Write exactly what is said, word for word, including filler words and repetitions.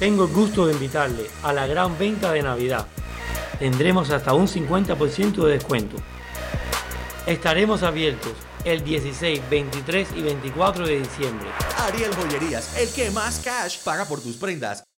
Tengo el gusto de invitarle a la gran venta de Navidad. Tendremos hasta un cincuenta por ciento de descuento. Estaremos abiertos el dieciséis, veintitrés y veinticuatro de diciembre. Ariel Joyerías, el que más cash paga por tus prendas.